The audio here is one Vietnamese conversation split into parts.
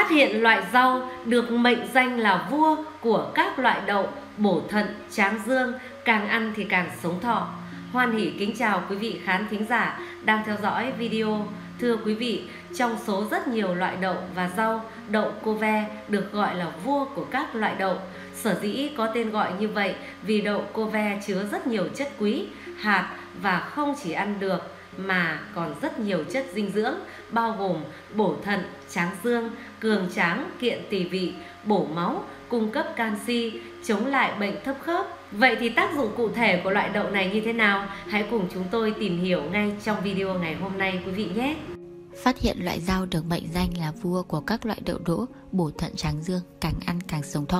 Phát hiện loại rau được mệnh danh là vua của các loại đậu, bổ thận, tráng dương, càng ăn thì càng sống thọ. Hoan hỉ kính chào quý vị khán thính giả đang theo dõi video. Thưa quý vị, trong số rất nhiều loại đậu và rau, đậu cô ve được gọi là vua của các loại đậu. Sở dĩ có tên gọi như vậy vì đậu cô ve chứa rất nhiều chất quý, hạt và không chỉ ăn được mà còn rất nhiều chất dinh dưỡng, bao gồm bổ thận, tráng dương, cường tráng, kiện tỳ vị, bổ máu, cung cấp canxi, chống lại bệnh thấp khớp. Vậy thì tác dụng cụ thể của loại đậu này như thế nào? Hãy cùng chúng tôi tìm hiểu ngay trong video ngày hôm nay quý vị nhé. Phát hiện loại rau được mệnh danh là vua của các loại đậu đỗ, bổ thận tráng dương, càng ăn càng sống thọ.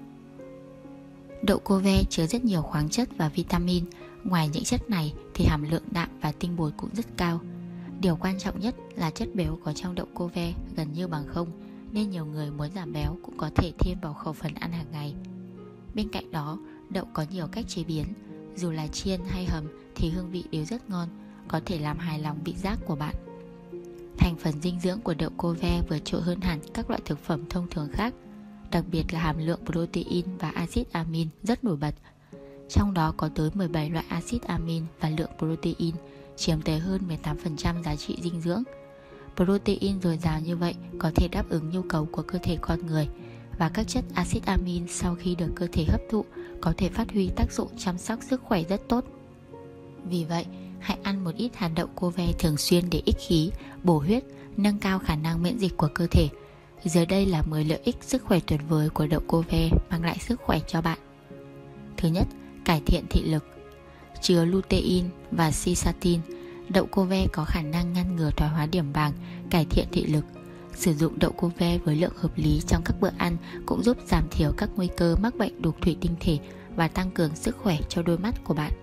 Đậu cô ve chứa rất nhiều khoáng chất và vitamin. Ngoài những chất này thì hàm lượng đạm và tinh bột cũng rất cao. Điều quan trọng nhất là chất béo có trong đậu cô ve gần như bằng không, nên nhiều người muốn giảm béo cũng có thể thêm vào khẩu phần ăn hàng ngày. Bên cạnh đó, đậu có nhiều cách chế biến, dù là chiên hay hầm thì hương vị đều rất ngon, có thể làm hài lòng vị giác của bạn. Thành phần dinh dưỡng của đậu cô ve vượt trội hơn hẳn các loại thực phẩm thông thường khác, đặc biệt là hàm lượng protein và axit amin rất nổi bật. Trong đó có tới 17 loại axit amin và lượng protein chiếm tới hơn 18% giá trị dinh dưỡng. Protein dồi dào như vậy có thể đáp ứng nhu cầu của cơ thể con người, và các chất axit amin sau khi được cơ thể hấp thụ có thể phát huy tác dụng chăm sóc sức khỏe rất tốt. Vì vậy, hãy ăn một ít hạt đậu cô ve thường xuyên để ích khí, bổ huyết, nâng cao khả năng miễn dịch của cơ thể. Dưới đây là 10 lợi ích sức khỏe tuyệt vời của đậu cô ve mang lại sức khỏe cho bạn. Thứ nhất, cải thiện thị lực. Chứa lutein và zeaxanthin, đậu cô ve có khả năng ngăn ngừa thoái hóa điểm vàng, cải thiện thị lực. Sử dụng đậu cô ve với lượng hợp lý trong các bữa ăn cũng giúp giảm thiểu các nguy cơ mắc bệnh đục thủy tinh thể và tăng cường sức khỏe cho đôi mắt của bạn.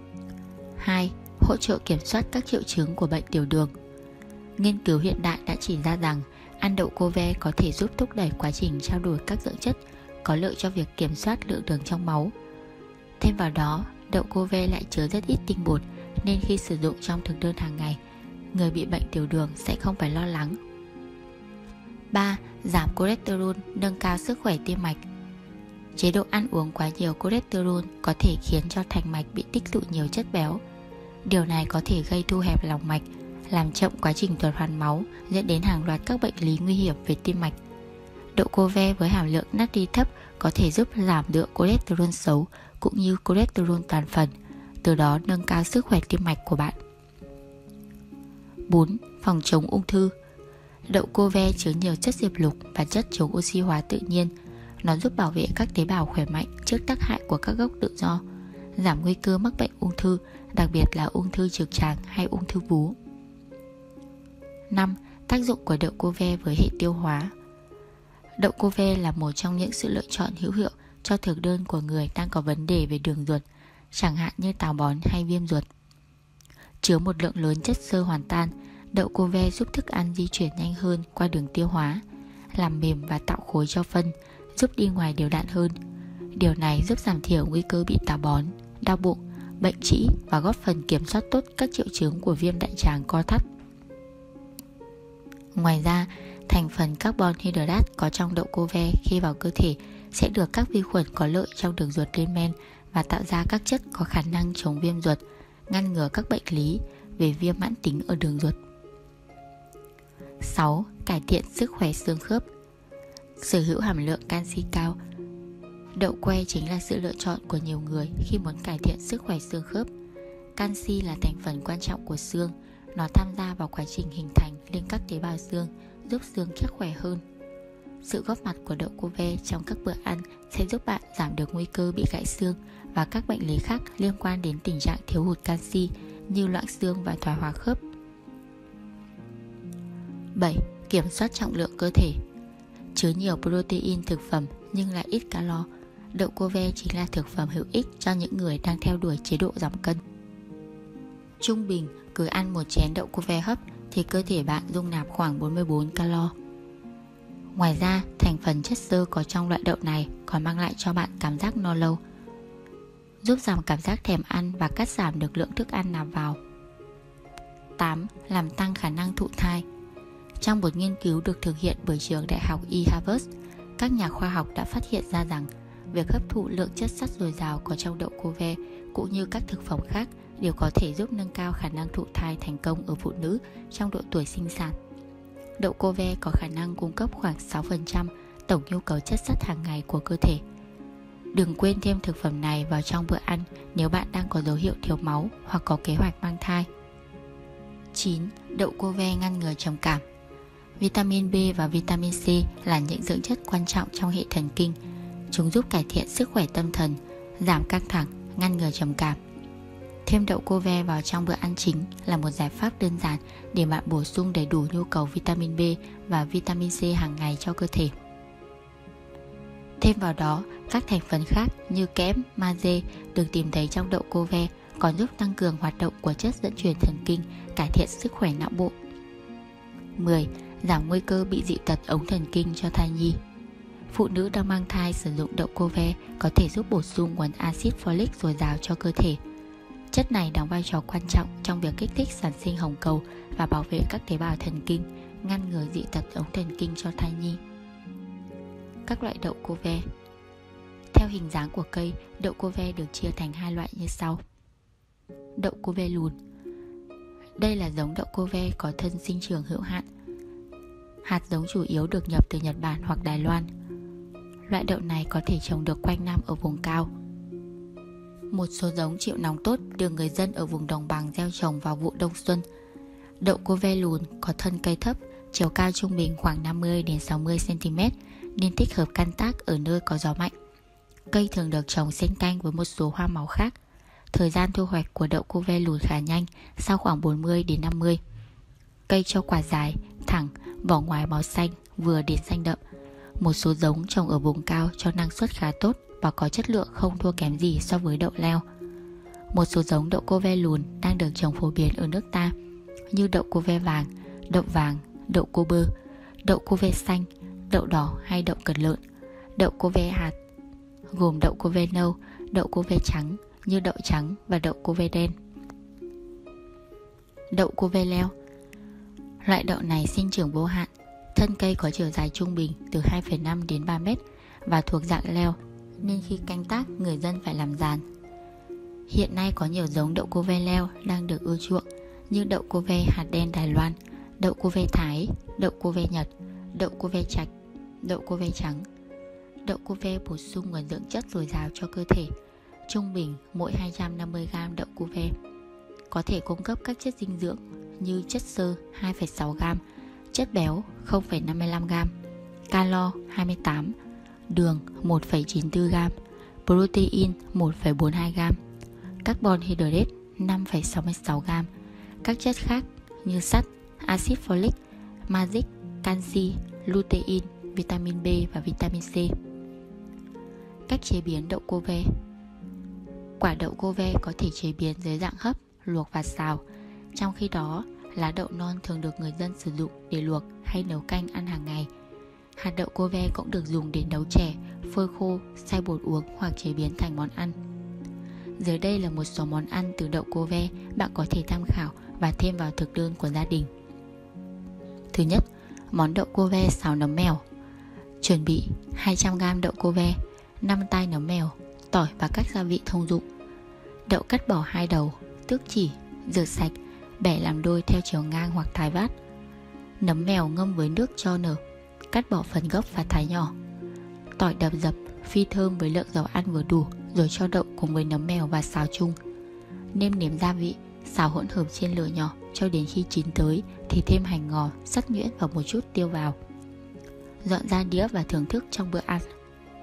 2. Hỗ trợ kiểm soát các triệu chứng của bệnh tiểu đường. Nghiên cứu hiện đại đã chỉ ra rằng ăn đậu cô ve có thể giúp thúc đẩy quá trình trao đổi các dưỡng chất, có lợi cho việc kiểm soát lượng đường trong máu. Thêm vào đó, đậu cô ve lại chứa rất ít tinh bột, nên khi sử dụng trong thực đơn hàng ngày, người bị bệnh tiểu đường sẽ không phải lo lắng. 3. Giảm cholesterol, nâng cao sức khỏe tim mạch. Chế độ ăn uống quá nhiều cholesterol có thể khiến cho thành mạch bị tích tụ nhiều chất béo. Điều này có thể gây thu hẹp lòng mạch, làm chậm quá trình tuần hoàn máu, dẫn đến hàng loạt các bệnh lý nguy hiểm về tim mạch. Đậu cô ve với hàm lượng natri thấp có thể giúp giảm lượng cholesterol xấu cũng như cholesterol toàn phần, từ đó nâng cao sức khỏe tim mạch của bạn. 4. Phòng chống ung thư. Đậu cô ve chứa nhiều chất diệp lục và chất chống oxy hóa tự nhiên. Nó giúp bảo vệ các tế bào khỏe mạnh trước tác hại của các gốc tự do, giảm nguy cơ mắc bệnh ung thư, đặc biệt là ung thư trực tràng hay ung thư vú. 5. Tác dụng của đậu cô ve với hệ tiêu hóa. Đậu cô ve là một trong những sự lựa chọn hữu hiệu cho thực đơn của người đang có vấn đề về đường ruột, chẳng hạn như táo bón hay viêm ruột. Chứa một lượng lớn chất xơ hoàn tan, đậu cô ve giúp thức ăn di chuyển nhanh hơn qua đường tiêu hóa, làm mềm và tạo khối cho phân, giúp đi ngoài đều đặn hơn. Điều này giúp giảm thiểu nguy cơ bị táo bón, đau bụng, bệnh trĩ và góp phần kiểm soát tốt các triệu chứng của viêm đại tràng co thắt. Ngoài ra, thành phần carbon hydrate có trong đậu cô ve khi vào cơ thể sẽ được các vi khuẩn có lợi trong đường ruột lên men và tạo ra các chất có khả năng chống viêm ruột, ngăn ngừa các bệnh lý về viêm mãn tính ở đường ruột. 6. Cải thiện sức khỏe xương khớp. Sở hữu hàm lượng canxi cao, đậu que chính là sự lựa chọn của nhiều người khi muốn cải thiện sức khỏe xương khớp. Canxi là thành phần quan trọng của xương. Nó tham gia vào quá trình hình thành liên các tế bào xương, giúp xương chắc khỏe hơn. Sự góp mặt của đậu cô ve trong các bữa ăn sẽ giúp bạn giảm được nguy cơ bị gãy xương và các bệnh lý khác liên quan đến tình trạng thiếu hụt canxi như loãng xương và thoái hóa khớp. 7. Kiểm soát trọng lượng cơ thể. Chứa nhiều protein thực phẩm nhưng lại ít calo, đậu cô ve chính là thực phẩm hữu ích cho những người đang theo đuổi chế độ giảm cân. Trung bình, cứ ăn một chén đậu cô ve hấp thì cơ thể bạn dung nạp khoảng 44 calo. Ngoài ra, thành phần chất xơ có trong loại đậu này còn mang lại cho bạn cảm giác no lâu, giúp giảm cảm giác thèm ăn và cắt giảm được lượng thức ăn nạp vào. 8. Làm tăng khả năng thụ thai. Trong một nghiên cứu được thực hiện bởi trường đại học E Harvard, các nhà khoa học đã phát hiện ra rằng việc hấp thụ lượng chất sắt dồi dào có trong đậu cô ve cũng như các thực phẩm khác đều có thể giúp nâng cao khả năng thụ thai thành công ở phụ nữ trong độ tuổi sinh sản. Đậu cô ve có khả năng cung cấp khoảng 6% tổng nhu cầu chất sắt hàng ngày của cơ thể. Đừng quên thêm thực phẩm này vào trong bữa ăn nếu bạn đang có dấu hiệu thiếu máu hoặc có kế hoạch mang thai. 9. Đậu cô ve ngăn ngừa trầm cảm. Vitamin B và vitamin C là những dưỡng chất quan trọng trong hệ thần kinh. Chúng giúp cải thiện sức khỏe tâm thần, giảm căng thẳng, ngăn ngừa trầm cảm. Thêm đậu cô ve vào trong bữa ăn chính là một giải pháp đơn giản để bạn bổ sung đầy đủ nhu cầu vitamin B và vitamin C hàng ngày cho cơ thể. Thêm vào đó, các thành phần khác như kẽm, magie được tìm thấy trong đậu cô ve còn giúp tăng cường hoạt động của chất dẫn truyền thần kinh, cải thiện sức khỏe não bộ. 10. Giảm nguy cơ bị dị tật ống thần kinh cho thai nhi. Phụ nữ đang mang thai sử dụng đậu cô ve có thể giúp bổ sung nguồn axit folic dồi dào cho cơ thể. Chất này đóng vai trò quan trọng trong việc kích thích sản sinh hồng cầu và bảo vệ các tế bào thần kinh, ngăn ngừa dị tật ống thần kinh cho thai nhi. Các loại đậu cô ve. Theo hình dáng của cây, đậu cô ve được chia thành hai loại như sau. Đậu cô ve lùn. Đây là giống đậu cô ve có thân sinh trưởng hữu hạn. Hạt giống chủ yếu được nhập từ Nhật Bản hoặc Đài Loan. Loại đậu này có thể trồng được quanh năm ở vùng cao. Một số giống chịu nóng tốt được người dân ở vùng đồng bằng gieo trồng vào vụ đông xuân. Đậu cô ve lùn có thân cây thấp, chiều cao trung bình khoảng 50 đến 60 cm nên thích hợp canh tác ở nơi có gió mạnh. Cây thường được trồng xen canh với một số hoa màu khác. Thời gian thu hoạch của đậu cô ve lùn khá nhanh, sau khoảng 40 đến 50. Cây cho quả dài, thẳng, vỏ ngoài màu xanh, vừa đến xanh đậm. Một số giống trồng ở vùng cao cho năng suất khá tốt và có chất lượng không thua kém gì so với đậu leo. Một số giống đậu cô ve lùn đang được trồng phổ biến ở nước ta như đậu cô ve vàng, đậu cô bơ, đậu cô ve xanh, đậu đỏ hay đậu cần lợn, đậu cô ve hạt, gồm đậu cô ve nâu, đậu cô ve trắng như đậu trắng và đậu cô ve đen. Đậu cô ve leo. Loại đậu này sinh trưởng vô hạn, thân cây có chiều dài trung bình từ 2,5 đến 3 mét và thuộc dạng leo, nên khi canh tác người dân phải làm giàn. Hiện nay có nhiều giống đậu cô ve leo đang được ưa chuộng như đậu cô ve hạt đen Đài Loan, đậu cô ve Thái, đậu cô ve Nhật, đậu cô ve trạch, đậu cô ve trắng. Đậu cô ve bổ sung nguồn dưỡng chất dồi dào cho cơ thể. Trung bình mỗi 250g đậu cô ve có thể cung cấp các chất dinh dưỡng như chất xơ 2,6g, chất béo 0,55g, calo 28, đường 1,94g, protein 1,42g, carbon hydrate 5,66g, các chất khác như sắt, axit folic, magic, canxi, lutein, vitamin B và vitamin C. Cách chế biến đậu cô ve. Quả đậu cô ve có thể chế biến dưới dạng hấp, luộc và xào. Trong khi đó, lá đậu non thường được người dân sử dụng để luộc hay nấu canh ăn hàng ngày. Hạt đậu cô ve cũng được dùng để nấu chè, phơi khô, xay bột uống hoặc chế biến thành món ăn. Dưới đây là một số món ăn từ đậu cô ve bạn có thể tham khảo và thêm vào thực đơn của gia đình. Thứ nhất, món đậu cô ve xào nấm mèo. Chuẩn bị 200g đậu cô ve, 5 tai nấm mèo, tỏi và các gia vị thông dụng. Đậu cắt bỏ hai đầu, tước chỉ, rửa sạch, bẻ làm đôi theo chiều ngang hoặc thái vát. Nấm mèo ngâm với nước cho nở, cắt bỏ phần gốc và thái nhỏ. Tỏi đập dập, phi thơm với lượng dầu ăn vừa đủ, rồi cho đậu cùng với nấm mèo và xào chung. Nêm nếm gia vị, xào hỗn hợp trên lửa nhỏ cho đến khi chín tới thì thêm hành ngò, sắt nhuyễn và một chút tiêu vào. Dọn ra đĩa và thưởng thức trong bữa ăn.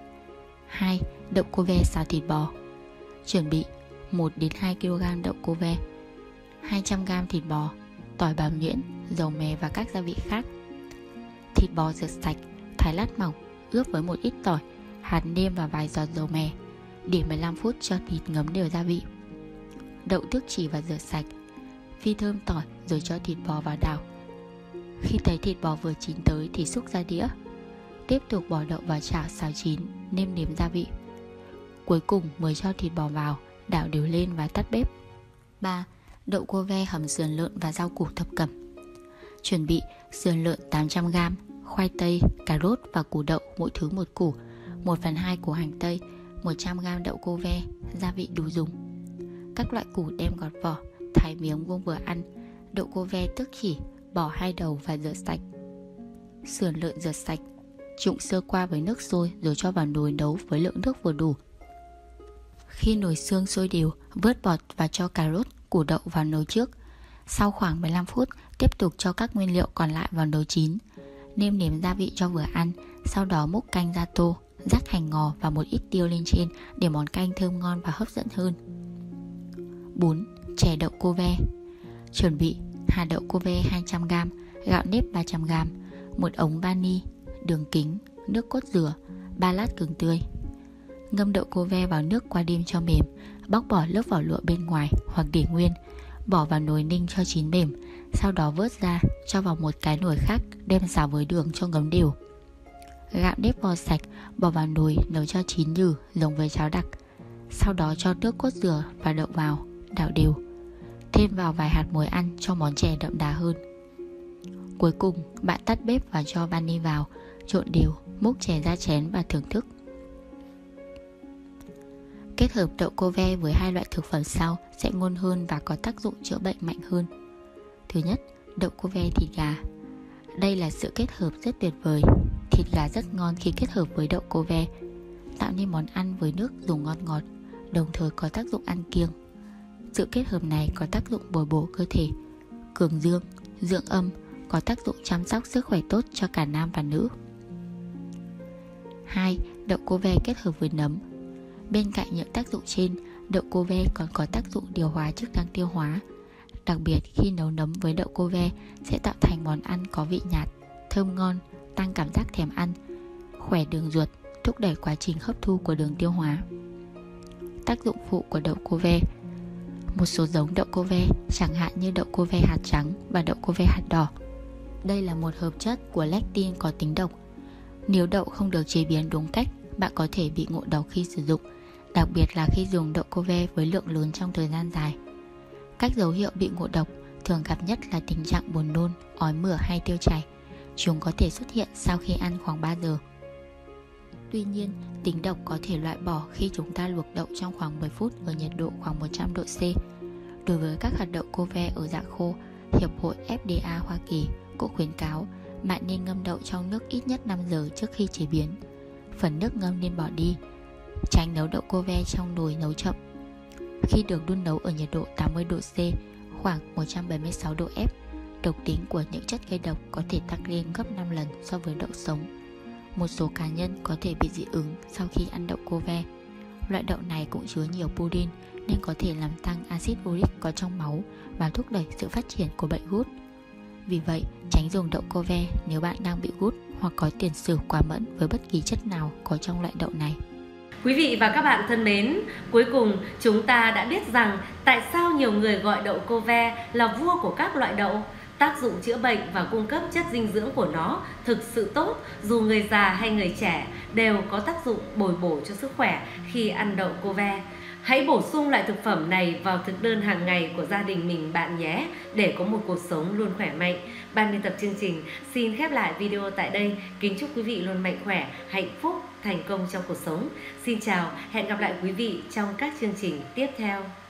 2. Đậu cô ve xào thịt bò. Chuẩn bị 1 đến 2 kg đậu cô ve, 200g thịt bò, tỏi bằm nhuyễn, dầu mè và các gia vị khác. Thịt bò rửa sạch, thái lát mỏng, ướp với một ít tỏi, hạt nêm và vài giọt dầu mè. Để 15 phút cho thịt ngấm đều gia vị. Đậu tước chỉ và rửa sạch, phi thơm tỏi rồi cho thịt bò vào đảo. Khi thấy thịt bò vừa chín tới thì xúc ra đĩa. Tiếp tục bỏ đậu vào chảo xào chín, nêm nếm gia vị. Cuối cùng mới cho thịt bò vào, đảo đều lên và tắt bếp. 3. Đậu cô ve hầm sườn lợn và rau củ thập cẩm. Chuẩn bị sườn lợn 800g, khoai tây, cà rốt và củ đậu mỗi thứ 1 củ, 1/2 củ hành tây, 100g đậu cô ve, gia vị đủ dùng. Các loại củ đem gọt vỏ, thái miếng vuông vừa ăn. Đậu cô ve tước chỉ, bỏ 2 đầu và rửa sạch. Sườn lợn rửa sạch, trụng sơ qua với nước sôi rồi cho vào nồi nấu với lượng nước vừa đủ. Khi nồi xương sôi đều, vớt bọt và cho cà rốt, củ đậu vào nấu trước. Sau khoảng 15 phút, tiếp tục cho các nguyên liệu còn lại vào nấu chín. Nêm nếm gia vị cho vừa ăn, sau đó múc canh ra tô, rắc hành ngò và một ít tiêu lên trên để món canh thơm ngon và hấp dẫn hơn. 4. Chè đậu cô ve. Chuẩn bị hạt đậu cô ve 200g, gạo nếp 300g, một ống vani, đường kính, nước cốt dừa, 3 lát gừng tươi. Ngâm đậu cô ve vào nước qua đêm cho mềm, bóc bỏ lớp vỏ lụa bên ngoài hoặc để nguyên, bỏ vào nồi ninh cho chín mềm, sau đó vớt ra, cho vào một cái nồi khác, đem xào với đường cho ngấm đều. Gạo nếp vo sạch, bỏ vào nồi nấu cho chín nhừ giống với cháo đặc. Sau đó cho nước cốt dừa và đậu vào, đảo đều. Thêm vào vài hạt muối ăn cho món chè đậm đà hơn. Cuối cùng, bạn tắt bếp và cho vani vào, trộn đều, múc chè ra chén và thưởng thức. Kết hợp đậu cô ve với 2 loại thực phẩm sau sẽ ngon hơn và có tác dụng chữa bệnh mạnh hơn. Thứ nhất, đậu cô ve thịt gà. Đây là sự kết hợp rất tuyệt vời. Thịt gà rất ngon khi kết hợp với đậu cô ve, tạo nên món ăn với nước dùng ngon ngọt, đồng thời có tác dụng ăn kiêng. Sự kết hợp này có tác dụng bồi bổ cơ thể, cường dương, dưỡng âm, có tác dụng chăm sóc sức khỏe tốt cho cả nam và nữ. 2. Đậu cô ve kết hợp với nấm. Bên cạnh những tác dụng trên, đậu cô ve còn có tác dụng điều hòa chức năng tiêu hóa. Đặc biệt khi nấu nấm với đậu cô ve sẽ tạo thành món ăn có vị nhạt, thơm ngon, tăng cảm giác thèm ăn, khỏe đường ruột, thúc đẩy quá trình hấp thu của đường tiêu hóa. Tác dụng phụ của đậu cô ve. Một số giống đậu cô ve, chẳng hạn như đậu cô ve hạt trắng và đậu cô ve hạt đỏ. Đây là một hợp chất của lectin có tính độc. Nếu đậu không được chế biến đúng cách, bạn có thể bị ngộ độc khi sử dụng, đặc biệt là khi dùng đậu cô ve với lượng lớn trong thời gian dài. Các dấu hiệu bị ngộ độc thường gặp nhất là tình trạng buồn nôn, ói mửa hay tiêu chảy. Chúng có thể xuất hiện sau khi ăn khoảng 3 giờ. Tuy nhiên, tính độc có thể loại bỏ khi chúng ta luộc đậu trong khoảng 10 phút ở nhiệt độ khoảng 100 độ C. Đối với các hạt đậu cô ve ở dạng khô, Hiệp hội FDA Hoa Kỳ cũng khuyến cáo bạn nên ngâm đậu trong nước ít nhất 5 giờ trước khi chế biến. Phần nước ngâm nên bỏ đi. Tránh nấu đậu cô ve trong nồi nấu chậm. Khi được đun nấu ở nhiệt độ 80 độ C, khoảng 176 độ F, độc tính của những chất gây độc có thể tăng lên gấp 5 lần so với đậu sống. Một số cá nhân có thể bị dị ứng sau khi ăn đậu cô ve. Loại đậu này cũng chứa nhiều purin nên có thể làm tăng axit uric có trong máu và thúc đẩy sự phát triển của bệnh gút. Vì vậy, tránh dùng đậu cô ve nếu bạn đang bị gút hoặc có tiền sử quá mẫn với bất kỳ chất nào có trong loại đậu này. Quý vị và các bạn thân mến, cuối cùng chúng ta đã biết rằng tại sao nhiều người gọi đậu cô ve là vua của các loại đậu. Tác dụng chữa bệnh và cung cấp chất dinh dưỡng của nó thực sự tốt, dù người già hay người trẻ đều có tác dụng bồi bổ cho sức khỏe khi ăn đậu cô ve. Hãy bổ sung loại thực phẩm này vào thực đơn hàng ngày của gia đình mình bạn nhé, để có một cuộc sống luôn khỏe mạnh. Ban biên tập chương trình xin khép lại video tại đây. Kính chúc quý vị luôn mạnh khỏe, hạnh phúc, thành công trong cuộc sống. Xin chào, hẹn gặp lại quý vị trong các chương trình tiếp theo.